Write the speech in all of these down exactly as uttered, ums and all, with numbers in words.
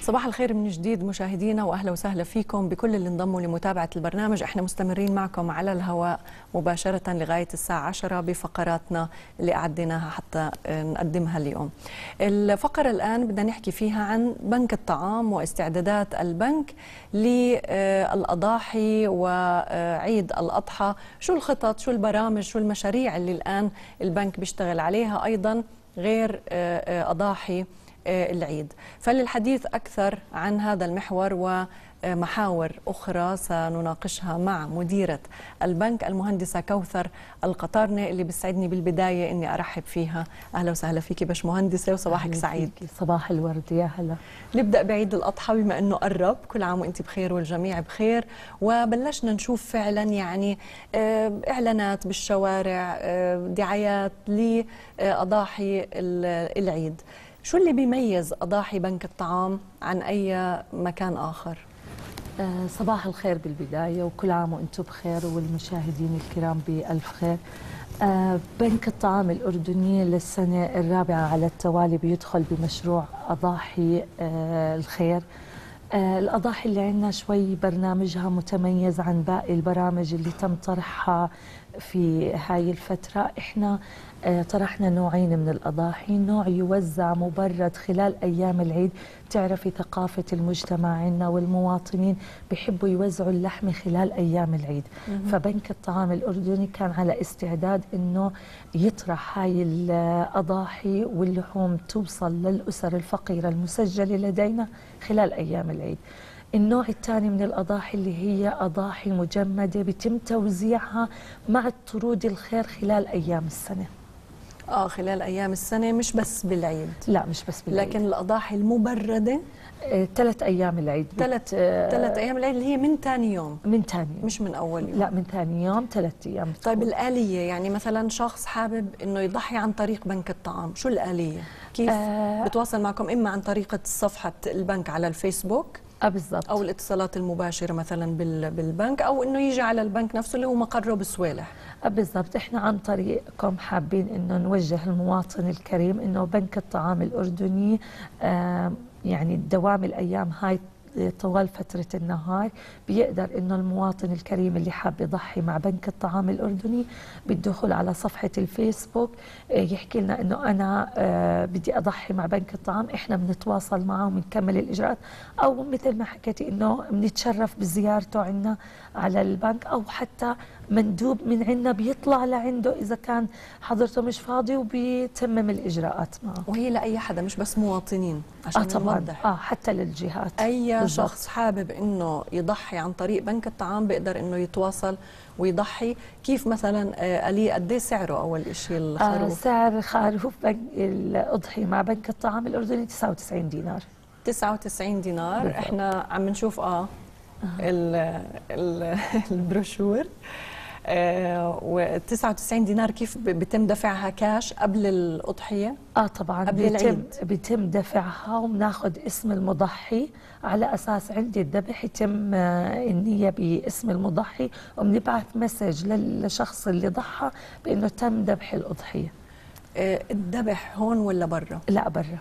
صباح الخير من جديد مشاهدينا، واهلا وسهلا فيكم بكل اللي انضموا لمتابعه البرنامج. احنا مستمرين معكم على الهواء مباشره لغايه الساعه عشرة بفقراتنا اللي اعديناها حتى نقدمها اليوم. الفقره الان بدنا نحكي فيها عن بنك الطعام واستعدادات البنك للاضاحي وعيد الاضحى. شو الخطط، شو البرامج، شو المشاريع اللي الان البنك بيشتغل عليها ايضا غير اضاحي العيد. فللحديث أكثر عن هذا المحور ومحاور أخرى سنناقشها مع مديرة البنك المهندسة كوثر القطارنة، اللي بيسعدني بالبداية إني أرحب فيها. أهلا وسهلا فيكي باش مهندسة، وصباحك سعيد. صباح الورد، يا هلا. نبدأ بعيد الأضحى بما أنه قرب، كل عام وأنت بخير والجميع بخير. وبلشنا نشوف فعلا يعني إعلانات بالشوارع، دعايات لأضاحي العيد. شو اللي بيميز أضاحي بنك الطعام عن أي مكان آخر؟ آه صباح الخير بالبداية، وكل عام وأنتم بخير والمشاهدين الكرام بألف خير. آه بنك الطعام الأردني للسنة الرابعة على التوالي بيدخل بمشروع أضاحي آه الخير. آه الأضاحي اللي عندنا شوي برنامجها متميز عن باقي البرامج اللي تم طرحها في هاي الفترة. إحنا آه طرحنا نوعين من الأضاحي، نوع يوزع مبرد خلال أيام العيد. تعرفي ثقافة المجتمع عندنا والمواطنين بيحبوا يوزعوا اللحمة خلال أيام العيد. فبنك الطعام الأردني كان على استعداد أنه يطرح هاي الأضاحي واللحوم توصل للأسر الفقيرة المسجلة لدينا خلال أيام العيد. النوع الثاني من الأضاحي اللي هي أضاحي مجمدة بيتم توزيعها مع الطرود الخير خلال أيام السنة. آه خلال أيام السنة، مش بس بالعيد. لا مش بس بالعيد، لكن الأضاحي المبردة ثلاث أيام العيد. ثلاث ثلاث أيام العيد اللي هي من ثاني يوم. من ثاني يوم، مش من أول يوم. لا من ثاني يوم، ثلاث أيام. طيب الآلية، يعني مثلا شخص حابب إنه يضحي عن طريق بنك الطعام، شو الآلية؟ كيف آه بتواصل معكم؟ إما عن طريقة صفحة البنك على الفيسبوك اه بالضبط، او الاتصالات المباشره مثلا بالبنك، او انه يجي على البنك نفسه اللي هو مقره بسويلح. اه بالضبط. احنا عن طريقكم حابين انه نوجه المواطن الكريم انه بنك الطعام الاردني آه يعني دوام الايام هاي طوال فترة النهار بيقدر إنه المواطن الكريم اللي حاب يضحي مع بنك الطعام الأردني بالدخول على صفحة الفيسبوك يحكي لنا إنه أنا بدي أضحي مع بنك الطعام. إحنا بنتواصل معه وبنكمل الإجراءات، أو مثل ما حكيتي إنه بنتشرف بزيارته عنا على البنك، أو حتى مندوب من عندنا بيطلع لعنده إذا كان حضرته مش فاضي وبيتمم الإجراءات معه. وهي لأي حدا مش بس مواطنين عشان آه طبعا نوضح. آه حتى للجهات. أي بالضبط. شخص حابب إنه يضحي عن طريق بنك الطعام بيقدر إنه يتواصل ويضحي. كيف مثلا آلية قد ايه سعره أول شيء الخروف؟ آه سعر خروف الأضحية مع بنك الطعام الأردني تسعة وتسعين دينار. تسعة وتسعين دينار. بالضبط. احنا عم نشوف اه, آه. ال ال البروشور آه و تسعة وتسعين دينار. كيف بيتم دفعها كاش قبل الأضحية؟ اه طبعا قبل بيتم العيد بيتم دفعها، وبناخذ اسم المضحي على اساس عند الذبح يتم النية باسم المضحي، وبنبعث مسج للشخص اللي ضحى بانه تم ذبح الأضحية. آه الذبح هون ولا برا؟ لا برا.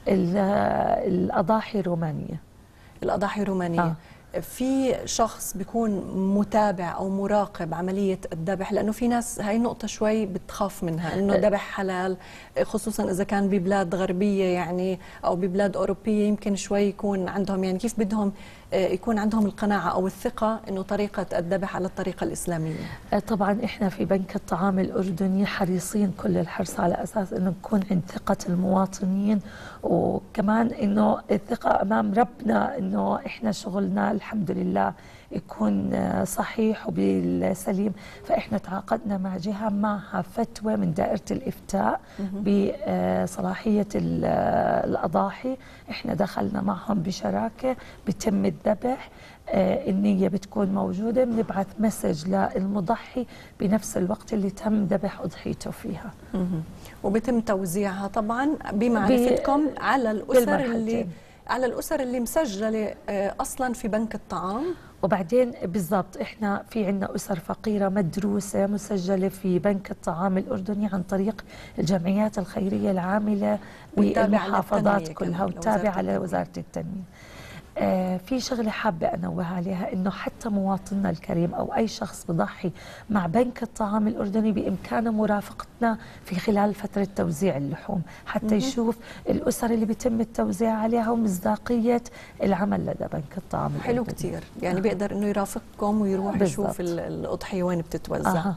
الأضاحي رومانية. الأضاحي رومانية. آه. في شخص بيكون متابع أو مراقب عملية الذبح؟ لأنه في ناس هاي النقطة شوي بتخاف منها، إنه الذبح حلال، خصوصا إذا كان ببلاد غربية يعني أو ببلاد أوروبية، يمكن شوي يكون عندهم يعني كيف بدهم يكون عندهم القناعة أو الثقة إنه طريقة الذبح على الطريقة الإسلامية. طبعا إحنا في بنك الطعام الأردني حريصين كل الحرص على أساس إنه نكون عند ثقة المواطنين، وكمان إنه الثقة أمام ربنا إنه إحنا شغلنا الحمد لله يكون صحيح وبالسليم. فإحنا تعاقدنا مع جهة معها فتوى من دائرة الإفتاء بصلاحية الأضاحي. إحنا دخلنا معهم بشراكة، بتم الذبح، النية بتكون موجودة، بنبعث مسج للمضحي بنفس الوقت اللي تم ذبح أضحيته فيها. وبتم توزيعها طبعا بمعرفتكم على الأسر اللي على الأسر اللي مسجلة أصلا في بنك الطعام. وبعدين بالضبط احنا في عندنا اسر فقيره مدروسه مسجله في بنك الطعام الاردني عن طريق الجمعيات الخيريه العامله بالمحافظات كلها وتابعه لوزاره التنميه. آه في شغله حابه انوه عليها، انه حتى مواطننا الكريم او اي شخص بضحي مع بنك الطعام الاردني بامكانه مرافقتنا في خلال فتره توزيع اللحوم حتى يشوف الاسر اللي بيتم التوزيع عليها ومصداقيه العمل لدى بنك الطعام الأردني. حلو كثير، يعني آه. بيقدر انه يرافقكم ويروح بالزبط. يشوف الاضحيه وين بتتوزع. آه.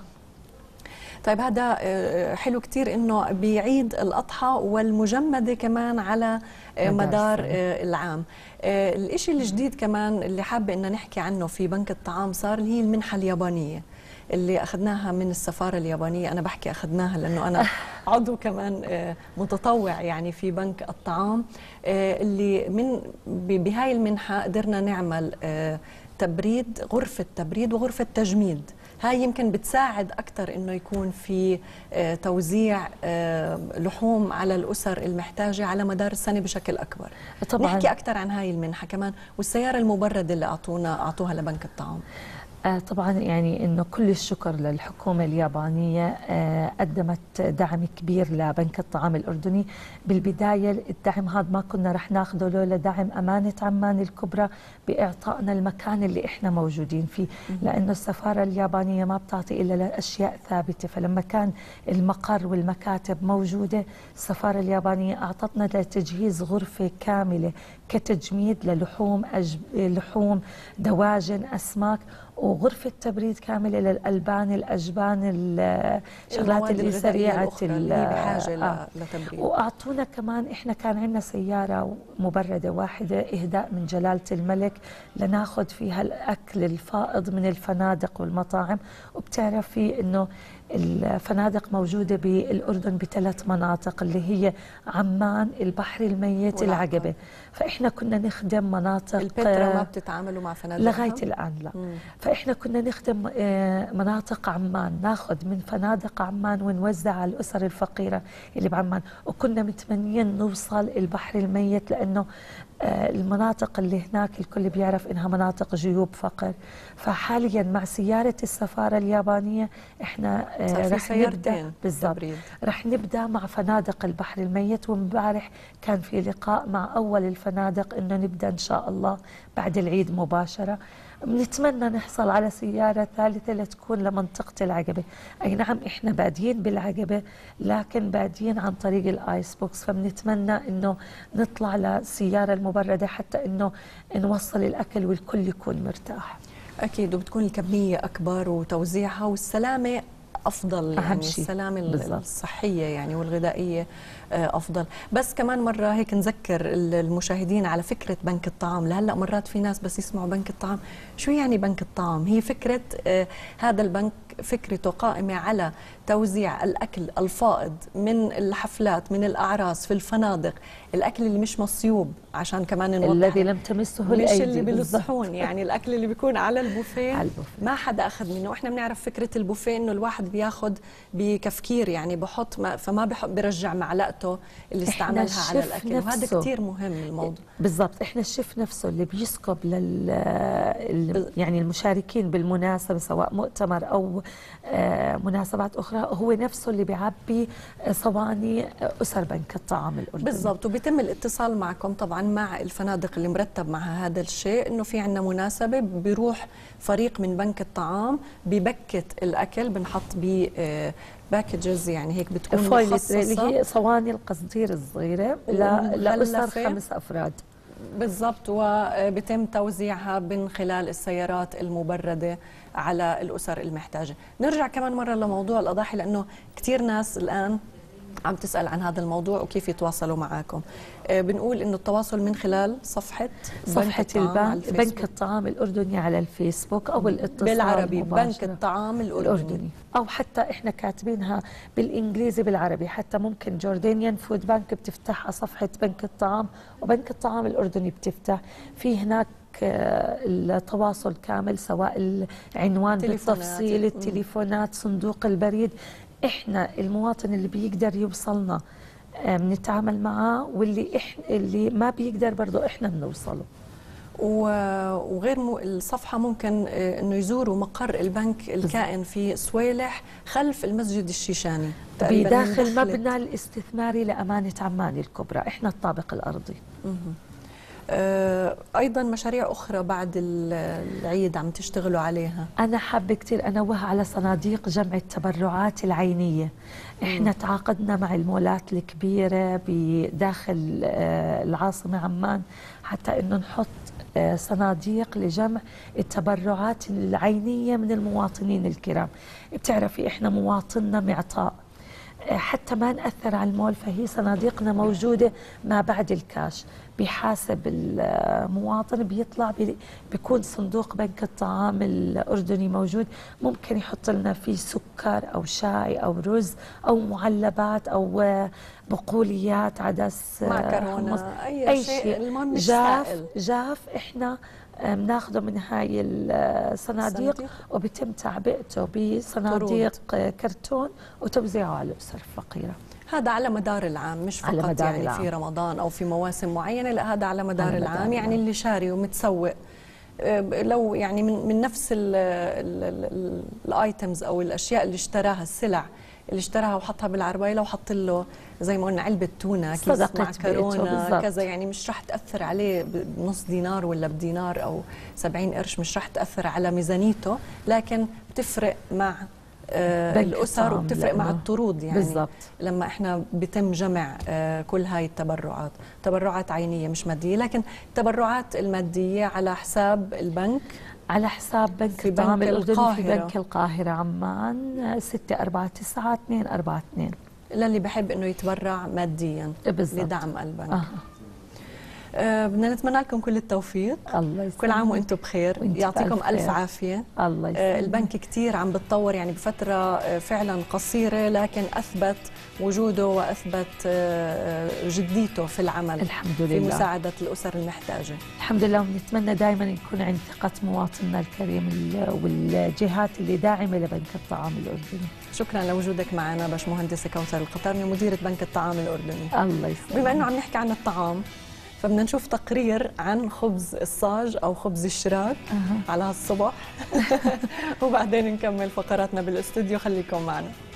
طيب هذا حلو كتير انه بعيد الاضحى والمجمده كمان على مدار العام. الشيء الجديد كمان اللي حابه ان نحكي عنه في بنك الطعام صار اللي هي المنحه اليابانيه اللي اخذناها من السفاره اليابانيه. انا بحكي اخذناها لانه انا عضو كمان متطوع يعني في بنك الطعام، اللي من بهاي المنحه قدرنا نعمل تبريد، غرفه تبريد وغرفه تجميد. هاي يمكن بتساعد أكثر إنه يكون في توزيع لحوم على الأسر المحتاجة على مدار السنة بشكل أكبر. طبعا نحكي أكثر عن هاي المنحة كمان والسيارة المبردة اللي أعطونا أعطوها لبنك الطعام. آه طبعا يعني انه كل الشكر للحكومه اليابانيه، آه قدمت دعم كبير لبنك الطعام الاردني. بالبدايه الدعم هذا ما كنا رح ناخذه لولا دعم امانه عمان الكبرى باعطائنا المكان اللي احنا موجودين فيه، لانه السفاره اليابانيه ما بتعطي الا لاشياء ثابته، فلما كان المقر والمكاتب موجوده السفاره اليابانيه اعطتنا لتجهيز غرفه كامله كتجميد للحوم أجب... لحوم دواجن اسماك، وغرفة تبريد كاملة للألبان الأجبان الشغلات اللي سريعة اللي بحاجة آه. لتبريد. وأعطونا كمان إحنا كان عندنا سيارة مبردة واحدة إهداء من جلالة الملك لناخذ فيها الأكل الفائض من الفنادق والمطاعم. وبتعرفي إنه الفنادق موجودة بالأردن بثلاث مناطق اللي هي عمان، البحر الميت، العقبة. فإحنا كنا نخدم مناطق البترا. ما بتتعاملوا مع فنادق لغاية الآن لا. مم. فإحنا كنا نخدم مناطق عمان، ناخذ من فنادق عمان ونوزع على الأسر الفقيرة اللي بعمان، وكنا متمنيين نوصل البحر الميت لأنه المناطق اللي هناك الكل بيعرف إنها مناطق جيوب فقر. فحاليا مع سيارة السفارة اليابانية إحنا رح نبدأ بالضبط رح نبدأ مع فنادق البحر الميت. ومبارح كان في لقاء مع أول الفنادق إنه نبدأ إن شاء الله بعد العيد مباشرة. بنتمنى نحصل على سيارة ثالثة لتكون لمنطقة العقبة. أي نعم إحنا بادين بالعقبة لكن بادين عن طريق الآيس بوكس، فبنتمنى إنه نطلع للسيارة المبردة حتى إنه نوصل الأكل والكل يكون مرتاح. أكيد، وبتكون الكمية أكبر وتوزيعها والسلامة أفضل، يعني السلامة بالزبط. الصحية يعني والغذائية أفضل. بس كمان مرة هيك نذكر المشاهدين على فكرة بنك الطعام. لهلأ مرات في ناس بس يسمعوا بنك الطعام شو يعني بنك الطعام؟ هي فكرة آه هذا البنك فكرته قائمة على توزيع الأكل الفائض من الحفلات، من الأعراس، في الفنادق، الأكل اللي مش مصيوب عشان كمان نوضح الذي لم تمسه مش الأيدي، اللي بالصحون، يعني الأكل اللي بيكون على البوفيه, على البوفيه ما حدا أخذ منه. وإحنا بنعرف فكرة البوفيه إنه الواحد بياخذ بكفكير، يعني بحط ما فما بيرجع معلقته اللي استعملها على الأكل، وهذا كتير مهم الموضوع. بالضبط، إحنا الشيف نفسه اللي بيسكب لل يعني المشاركين بالمناسبة سواء مؤتمر أو مناسبات أخرى هو نفسه اللي بيعبي صواني أسر بنك الطعام الأردني. بالضبط، وبيتم الاتصال معكم طبعا مع الفنادق اللي مرتب معها هذا الشيء، إنه في عندنا مناسبة بيروح فريق من بنك الطعام ببكت الأكل، بنحط ب باكجز يعني هيك بتكون مخصصة اللي هي صواني القصدير الصغيرة لأسر خمس أفراد. بالضبط، وبيتم توزيعها من خلال السيارات المبردة على الأسر المحتاجة. نرجع كمان مرة لموضوع الأضاحي لأنه كتير ناس الآن عم تسأل عن هذا الموضوع وكيف يتواصلوا معاكم. آه بنقول إنه التواصل من خلال صفحة صفحة البنك بنك الطعام الأردني على الفيسبوك أو الاتصال بالعربي بنك الطعام الأردني. الأردني أو حتى إحنا كاتبينها بالإنجليزي بالعربي، حتى ممكن جوردانيان فود بانك بتفتح صفحة بنك الطعام وبنك الطعام الأردني بتفتح في هناك التواصل كامل، سواء العنوان بالتفصيل، التليفونات، صندوق البريد. إحنا المواطن اللي بيقدر يوصلنا بنتعامل معاه، واللي احنا اللي ما بيقدر برضه احنا بنوصله. وغير الصفحة ممكن انه يزوروا مقر البنك الكائن في صويلح خلف المسجد الشيشاني بداخل المبنى الاستثماري لأمانة عمان الكبرى، احنا الطابق الأرضي. أيضا مشاريع أخرى بعد العيد عم تشتغلوا عليها؟ أنا حابة كثير أنوه على صناديق جمع التبرعات العينية. إحنا تعاقدنا مع المولات الكبيرة بداخل العاصمة عمان حتى إنه نحط صناديق لجمع التبرعات العينية من المواطنين الكرام. بتعرفي إحنا مواطننا معطاء، حتى ما نأثر على المول، فهي صناديقنا موجودة ما بعد الكاش. بيحاسب المواطن، بيطلع بيكون صندوق بنك الطعام الأردني موجود، ممكن يحط لنا فيه سكر أو شاي أو رز أو معلبات أو بقوليات، عدس، معكرونة، أي, أي شيء, شيء المهم جاف سائل. جاف إحنا بناخده من هاي الصناديق وبيتم تعبئته بصناديق كرتون وتوزيعه على الأسر الفقيرة. هذا على مدار العام، مش فقط مدار يعني العام. في رمضان أو في مواسم معينة، لا هذا على مدار على العام. مدار يعني العام. اللي شاري ومتسوق لو يعني من من نفس الايتمز او الاشياء اللي اشتراها، السلع اللي اشتراها وحطها بالعربايه، لو حط له زي ما قلنا علبه تونه، كيس معكرونه كذا، يعني مش راح تاثر عليه بنص دينار ولا بدينار او سبعين قرش، مش راح تاثر على ميزانيته، لكن بتفرق مع آه الأسر وبتفرق مع الطرود. يعني بالزبط. لما احنا بيتم جمع آه كل هاي التبرعات، تبرعات عينية مش مادية، لكن التبرعات المادية على حساب البنك، على حساب بنك الطعام الأردني في بنك القاهرة عمان ستة أربعة تسعة اثنين أربعة اثنين للي بحب انه يتبرع ماديا بالزبط. لدعم البنك. آه. آه بدنا نتمنى لكم كل التوفيق. الله يسلمك. كل عام وانتم بخير، يعطيكم ألف, ألف عافية. الله يسلمك. آه البنك كثير عم بتطور، يعني بفترة آه فعلا قصيرة، لكن أثبت وجوده وأثبت آه جديته في العمل الحمد لله في مساعدة الأسر المحتاجة. الحمد لله، ونتمنى دائما نكون عند ثقة مواطننا الكريم والجهات اللي داعمة لبنك الطعام الأردني. شكرا لوجودك معنا باشمهندسة كوثر القطرني، مديرة بنك الطعام الأردني. الله يسلمك. بما أنه عم نحكي عن الطعام، فبدنا نشوف تقرير عن خبز الصاج أو خبز الشراك أه. على هالصبح وبعدين نكمل فقراتنا بالاستوديو، خليكم معنا.